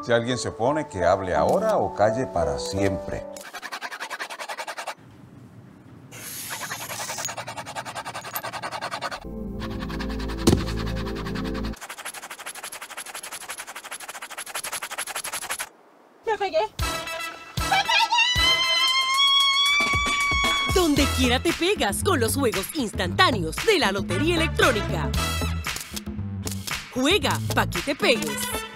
Si alguien se opone, que hable ahora o calle para siempre. ¡Me pegué! Donde quiera te pegas con los juegos instantáneos de la Lotería Electrónica. Juega pa' que te pegues.